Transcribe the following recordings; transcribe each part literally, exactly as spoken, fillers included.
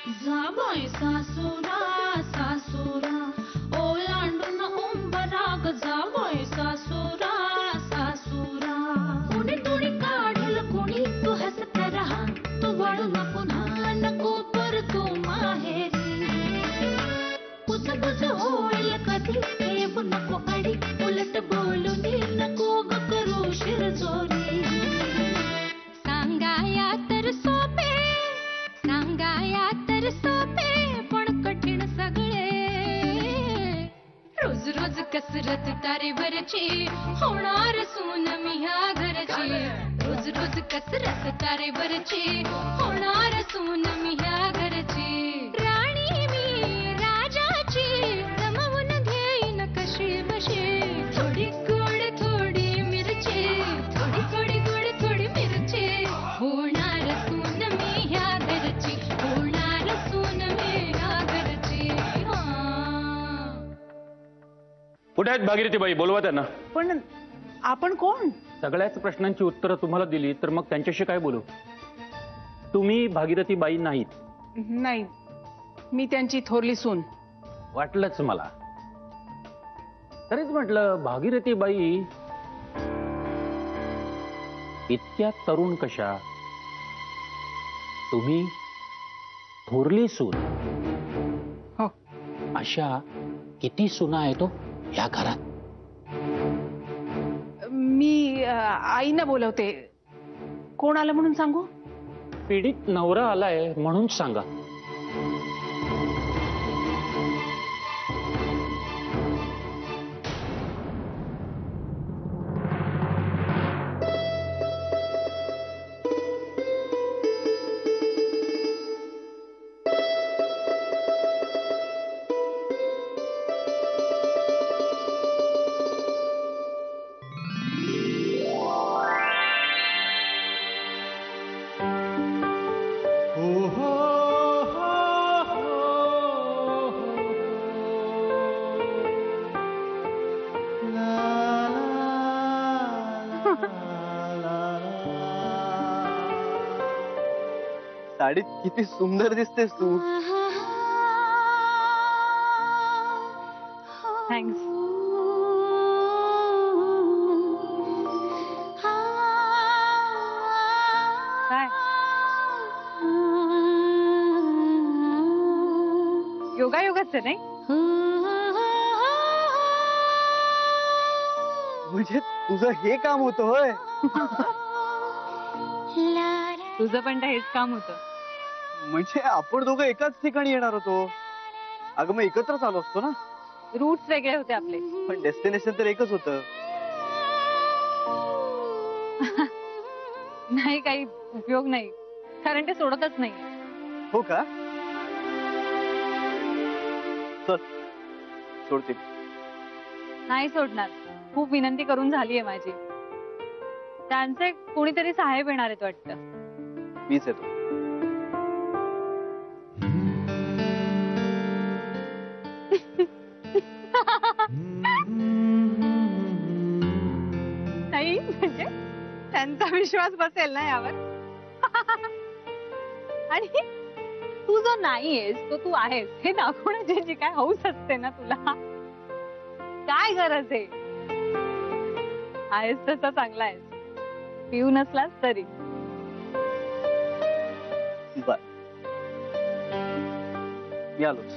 जाबाई सासुरा सासुरा ओलांडून उंबराग जाबाई सासुरा सासुरा कुणी कुणी काढल कुणी तू हसत रहा तू वळून पुन्हा नको पर तू माहेरी कुजबुज होईल कधी येऊ नको अडी उलट बोलून नको ग करू शिरजोरी सांगाया तर सोपे सांगाया तर सोपे पण कठीण सगळे रोज रोज कसरत तारेवरची होणार सून मी ह्या घरची रोज रोज कसरत तारेवरची होणार सून मी ह्या घरची राणी मी राजाची जमवून घेईन कशी बशी थोडी गोड थोडी मिरची थोडी थोडी गोड थोडी मिरची होणार सून मी ह्या घरची होणार सून मी ह्या घरची कुठे आहेत भागीरथीबाई? बोलवा त्यांना. पण आपण कोण? सगळ्याच प्रश्नांची उत्तरं तुम्हाला दिली तर मग त्यांच्याशी काय बोलू? तुम्ही भागीरथीबाई नाहीत. नाही, मी त्यांची थोरली सून. वाटलंच मला. तरीच म्हटलं भागीरथीबाई इतक्या तरुण कशा? तुम्ही थोरली सून. हो. अशा किती सुना आहेत तो या घरात? मी आईना बोलवते. कोण आलं म्हणून सांगू? पीडित नवरा आलाय म्हणून सांगा. साडीत किती सुंदर दिसतेस तू. थँक्स. काय योगा योगाच नाही? म्हणजे तुझं हे काम होतं होय? तुझं पण हेच काम होतं. म्हणजे आपण दोघं एकाच ठिकाणी येणार होतो. अगं मग एकत्रच आलो असतो ना. रूट्स वेगळे होते आपले, पण डेस्टिनेशन तर एकच होतं. नाही काही उपयोग नाही, कारण ते सोडतच नाही. हो का? चल सोडते. नाही सोडणार. खूप विनंती करून झालीये माझी. त्यांचे कोणीतरी साहेब येणार आहेत वाटतं. मीच येतो. नाही म्हणजे त्यांचा विश्वास बसेल ना यावर. आणि तू जो नाहीयेस तो तू आहेस हे दाखवण्याची जी काय हौस असते ना तुला, काय गरज आहे? आहेस तसा चांगला आहेस, पिऊ नसलास तरी. बर मी आलोच.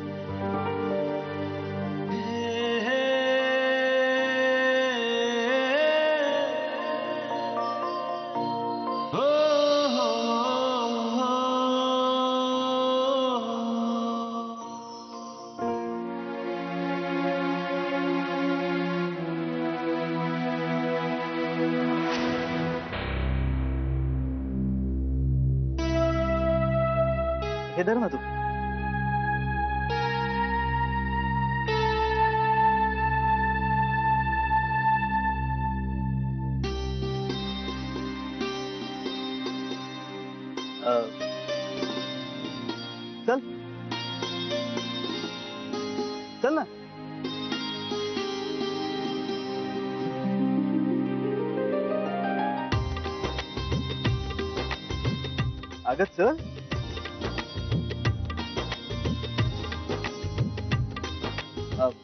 हे धर ना तू. चल चल ना. अगं चल.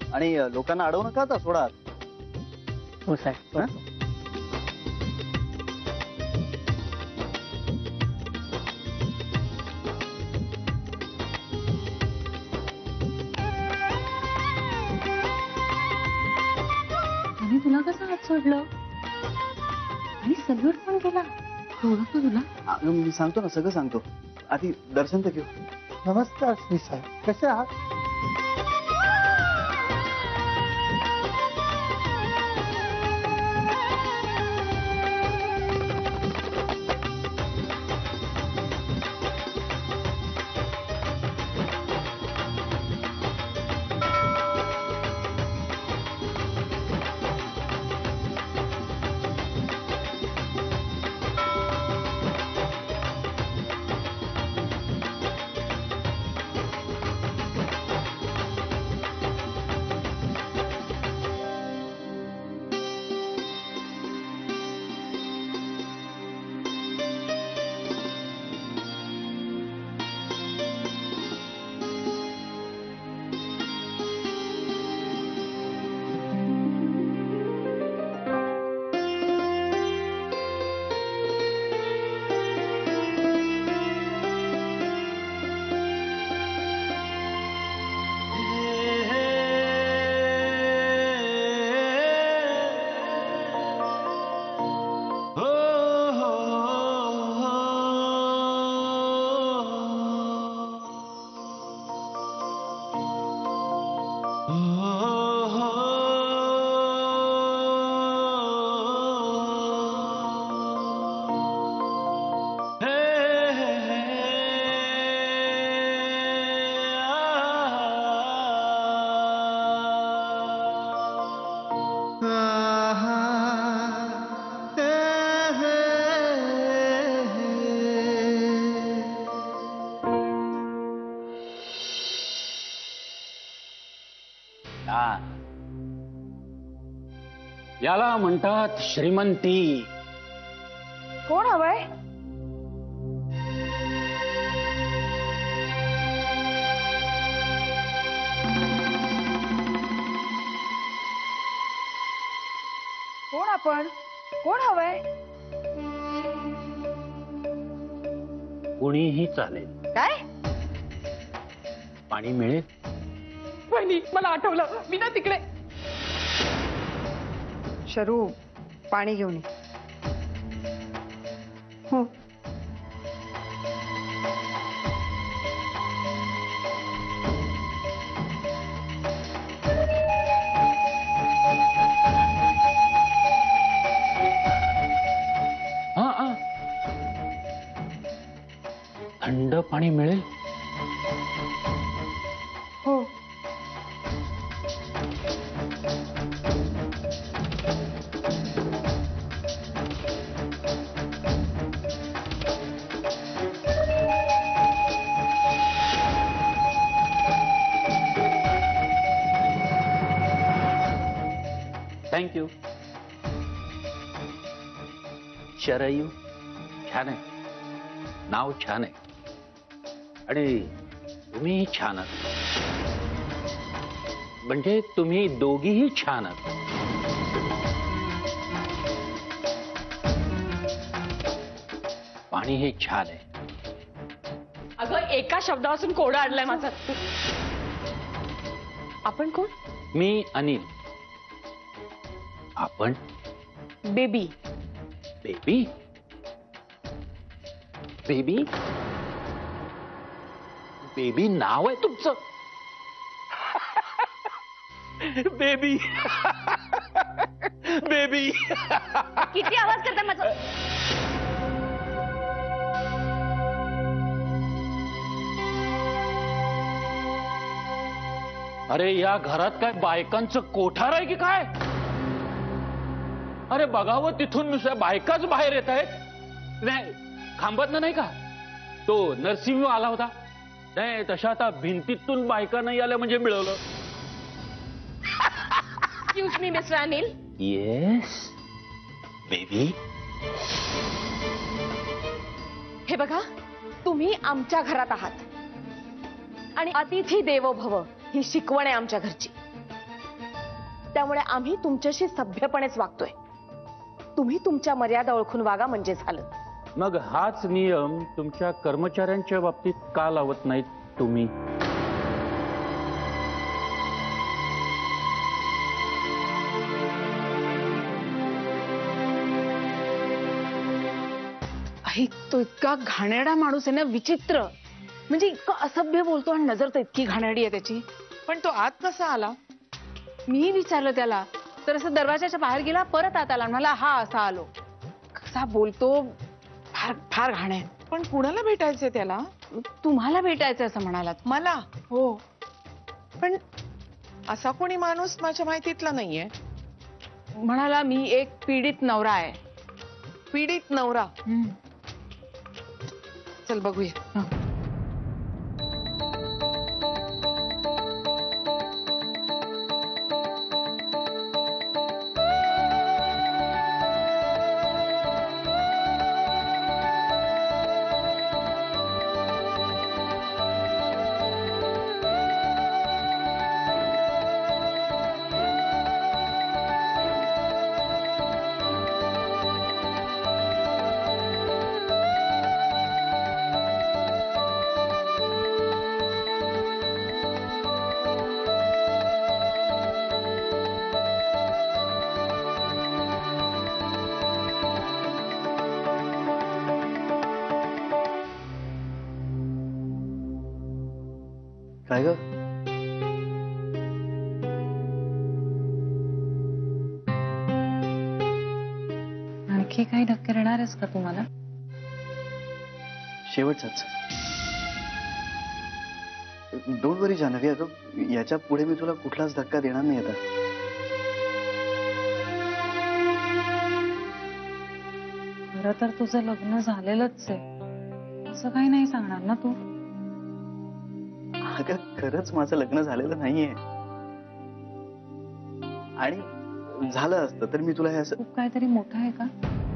आणि लोकांना अडवू नका आता, सोडा. हो साहेब. हा? आणि तुला कसं हात सोडलं आणि सल्यूट पण केला, ओळखतो तुला? अगं, मी सांगतो ना, सगळं सांगतो. आधी दर्शन तर घेऊ. नमस्कार श्री साहेब, कसे आहात? याला म्हणतात श्रीमंती. कोण हवंय? कोण आपण? कोण हवंय? कोणीही चालेल. काय? पाणी मिळेल? वहिनी, मला आठवलं, मी ना तिकडे. शरू, पाणी घेऊन ये. हो. हा हा. थंड पाणी मिळेल? हो. थँक्यू. शरयू छान आहे, नाव छान आहे आणि तुम्हीही छान आहात. म्हणजे तुम्ही दोघीही छान आहात. पाणी हे छान आहे. अगं, एका शब्दापासून कोडा आणलाय माझा. आपण कोण? मी अनिल. आपण? बेबी. बेबी? बेबी? बेबी नाव आहे तुमचं? बेबी. बेबी. किती आवाज करताय माझा? अरे, या घरात काय बायकांचं कोठार आहे की काय? अरे बघावं, तिथून नुसत्या बायकाच बाहेर येत आहेत. नाही, खांबत नाही का तो नरसिंह आला होता? नाही, तशा आता भिंतीतून बायका नाही आल्या म्हणजे मिळवलं. Excuse me mister Anil. Yes Baby. हे बघा, तुम्ही आमच्या घरात आहात आणि अतिथी देवो भव ही शिकवण आहे आमच्या घरची. त्यामुळे आम्ही तुमच्याशी सभ्यपणेच वागतोय. तुम्ही तुमच्या मर्यादा ओळखून वागा म्हणजे झालं. मग हाच नियम तुमच्या कर्मचाऱ्यांच्या बाबतीत का लावत नाहीत तुम्ही? आई, तो इतका घाणेरडा माणूस आहे ना, विचित्र. म्हणजे इतकं असभ्य बोलतो आणि नजर तर इतकी घाणेरडी आहे त्याची. पण तो आत कसा आला? मी विचारलं त्याला तर असं दरवाजाच्या बाहेर गेला, परत आत आला, मला हा असा आलो. कसा बोलतो, फार फार घाण आहे. पण कुणाला भेटायचंय त्याला? तुम्हाला भेटायचं असं म्हणालात. मला? हो. पण असा कोणी माणूस माझ्या माहितीतला नाहीये. म्हणाला मी एक पीडित नवरा आहे. पीडित नवरा? हम्म. चल बघूया. हं. काय ग? आणखी काही धक्के देणार आहेस का तुम्हाला? शेवटचाच. डोंट वरी जानवी, अगं याच्या पुढे मी तुला कुठलाच धक्का देणार नाही आता. खरं तर तुझं लग्न झालेलंच आहे, असं काही नाही सांगणार ना तू? अगं खरंच माझं लग्न झालेलं नाहीये, आणि झालं असतं तर मी तुला हे असं. खूप काहीतरी मोठं आहे का?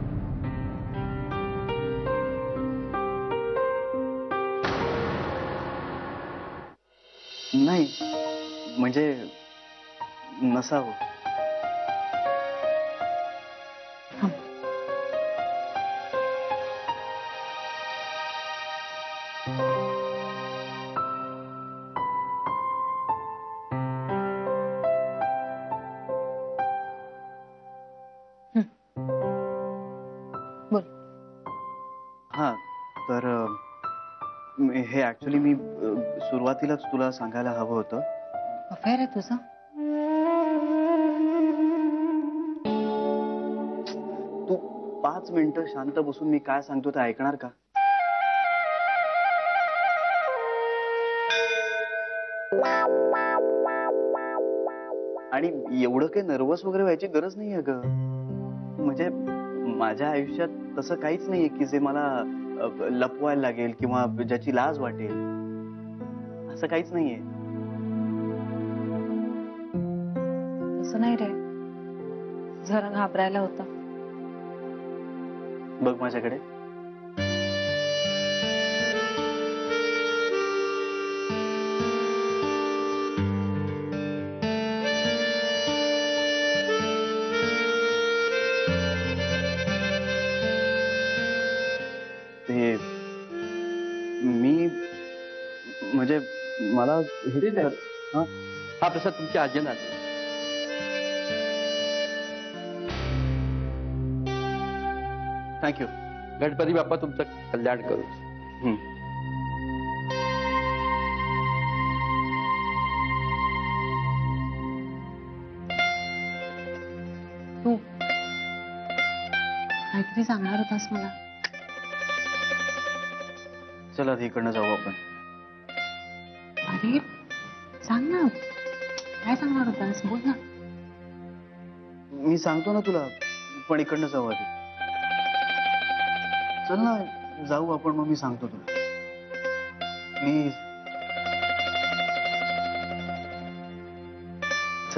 नाही म्हणजे नसावं. हा तर अं, हे ऍक्च्युली मी अं, सुरुवातीलाच तुला सांगायला हवं होतं. अफेअर आहे तुझं? तू पाच मिनिटं शांत बसून मी काय सांगतो ते ऐकणार का? आणि एवढं काही नर्वस वगैरे व्हायची गरज नाहीये ग. म्हणजे माझ्या आयुष्यात तसं काहीच नाहीये की जे मला अ, लपवायला लागेल किंवा ज्याची लाज वाटेल, असं काहीच नाहीये. तसं नाही रे, जरा घाबरायला होतं. बघ माझ्याकडे. ते मी म्हणजे मला हे कर- हा? हा प्रसाद तुमच्या आजीना. थँक्यू. गणपती बाप्पा तुमचं कल्याण करू. हम्म. तू काहीतरी सांगणार होतास मला. चला आधी इकडनं जाऊ आपण. अरे सांग ना, काय सांगणार होतास? बोल ना. मी सांगतो ना तुला, पण इकडनं जाऊ आधी. चल ना जाऊ आपण, मग मी सांगतो तुला. प्लीज चल.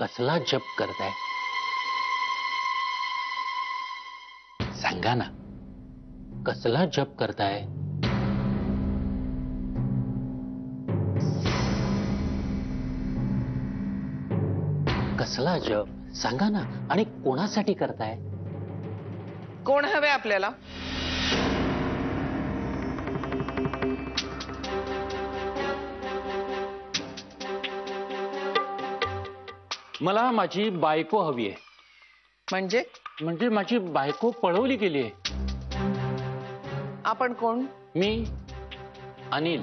कसला जप करताय सांगा ना, कसला जप करताय? कसला जप सांगा ना, आणि कोणासाठी करताय? कोण हवे आपल्याला? मला माझी बायको हवी आहे. म्हणजे म्हणजे माझी बायको पळवली गेली आहे. आपण कोण? मी अनिल.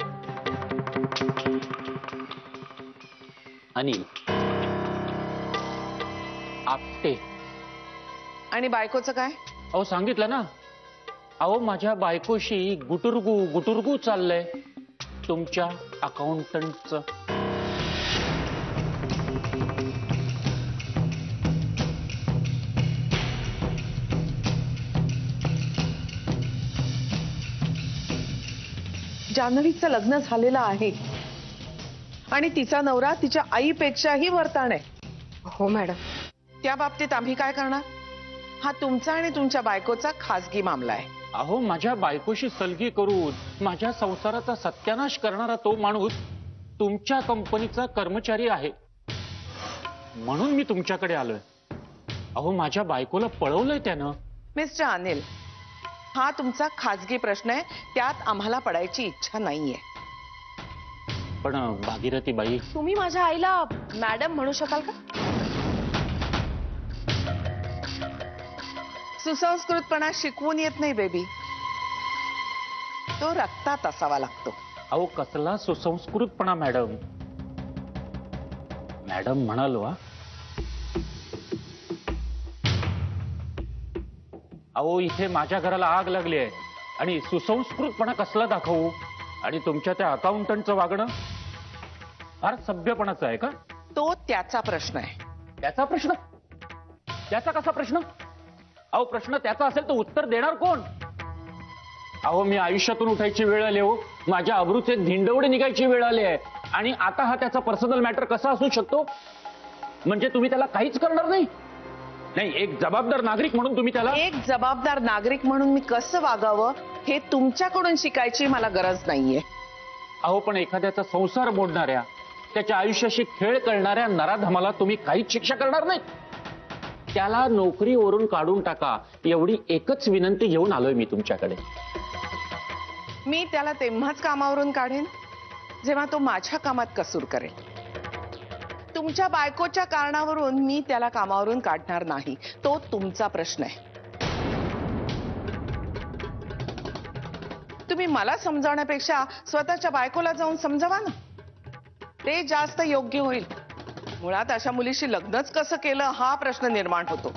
अनिल आपटे. आणि बायकोचं काय? अहो सांगितलं ना. अहो माझ्या बायकोशी गुटुरगू गुटुरगू चाललंय तुमच्या अकाउंटंटचं. जान्हवीचं लग्न झालेलं आहे आणि तिचा नवरा तिच्या आईपेक्षाही वरताण आहे. हो मॅडम. त्या बाबतीत आम्ही काय करणार? हा तुमचा आणि तुमच्या बायकोचा खासगी मामला आहे. अहो माझ्या बायकोशी सलगी करून माझ्या संसाराचा सत्यानाश करणारा तो माणूस तुमच्या कंपनीचा कर्मचारी आहे, म्हणून मी तुमच्याकडे आलोय. अहो माझ्या बायकोला पळवलंय त्यानं. मिस्टर अनिल, हा तुमचा खासगी प्रश्न आहे, त्यात आम्हाला पडायची इच्छा नाहीये. पण भागीरथी बाई, तुम्ही माझ्या आईला मॅडम म्हणू शकाल का? सुसंस्कृतपणा शिकवून येत नाही बेबी, तो रक्तात असावा लागतो. अहो कसला सुसंस्कृतपणा मॅडम. मॅडम म्हणालो हा. अहो इथे माझ्या घराला आग लागली आहे आणि सुसंस्कृतपणा कसला दाखवू? आणि तुमच्या त्या अकाउंटंटचं वागणं फार सभ्यपणाचं आहे का? तो त्याचा प्रश्न आहे. त्याचा प्रश्न? त्याचा कसा प्रश्न? अहो प्रश्न त्याचा असेल तर उत्तर देणार कोण? अहो मी आयुष्यातून उठायची वेळ आली हो. माझ्या अब्रूचे धिंडवडे निघायची वेळ आली आहे आणि आता हा त्याचा पर्सनल मॅटर कसा असू शकतो? म्हणजे तुम्ही त्याला काहीच करणार नाही? नाही, एक जबाबदार नागरिक म्हणून तुम्ही त्याला. एक जबाबदार नागरिक म्हणून मी कसं वागावं हे तुमच्याकडून शिकायची मला गरज नाहीये. अहो पण एखाद्याचा संसार मोडणाऱ्या, त्याच्या आयुष्याशी खेळ करणाऱ्या नराधमाला तुम्ही काहीच शिक्षा करणार नाही. त्याला नोकरीवरून काढून टाका, एवढी एकच विनंती घेऊन आलोय मी तुमच्याकडे. मी त्याला तेव्हाच कामावरून काढेन जेव्हा तो माझ्या कामात कसूर करेल. तुमच्या बायकोच्या कारणावरून मी त्याला कामावरून काढणार नाही. तो तुमचा प्रश्न आहे. तुम्ही मला समजावण्यापेक्षा स्वतःच्या बायकोला जाऊन समजावा ना, ते जास्त योग्य होईल. मुळात अशा मुलीशी लग्नच कसं केलं हा प्रश्न निर्माण होतो.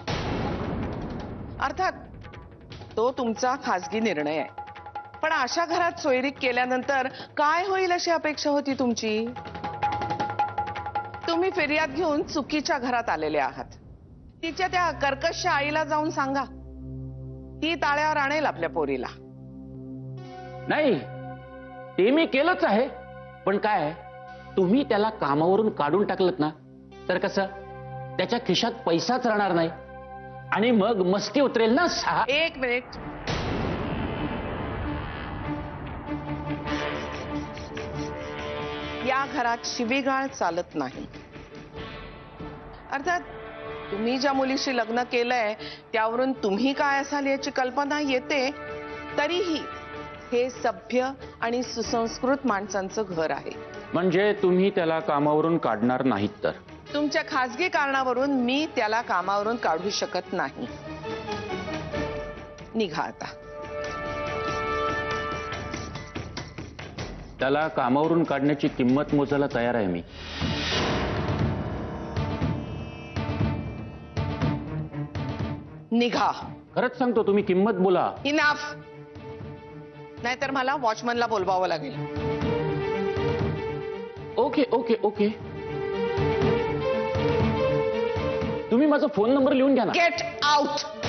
अर्थात तो तुमचा खासगी निर्णय आहे, पण अशा घरात सोयरीक केल्यानंतर काय होईल अशी अपेक्षा होती तुमची? तुम्ही फिर्याद घेऊन चुकीच्या घरात आलेले आहात. तिच्या त्या कर्कश आईला जाऊन सांगा, ती ताळ्यावर आणेल आपल्या पोरीला. नाही, ते मी केलंच आहे. पण काय, तुम्ही त्याला कामावरून काढून टाकलत ना, तर कसं त्याच्या खिशात पैसाच राहणार नाही आणि मग मस्ती उतरेल ना. सहा एक मिनिट. या घरात शिवीगाळ चालत नाही. अर्थात तुम्ही ज्या मुलीशी लग्न केलंय त्यावरून तुम्ही काय असाल याची कल्पना येते, तरीही हे सभ्य आणि सुसंस्कृत माणसांचं घर आहे. म्हणजे तुम्ही त्याला कामावरून काढणार नाहीत तर? तुमच्या खासगी कारणावरून मी त्याला कामावरून काढू शकत नाही. निघा आता. त्याला कामावरून काढण्याची किंमत मोजायला तयार आहे मी. निघा. खरंच सांगतो, तुम्ही किंमत बोला. इनाफ. नाहीतर मला वॉचमनला बोलवावं लागेल. Okay okay okay. तुम्ही माझा फोन नंबर लिहून घ्या ना. Get out.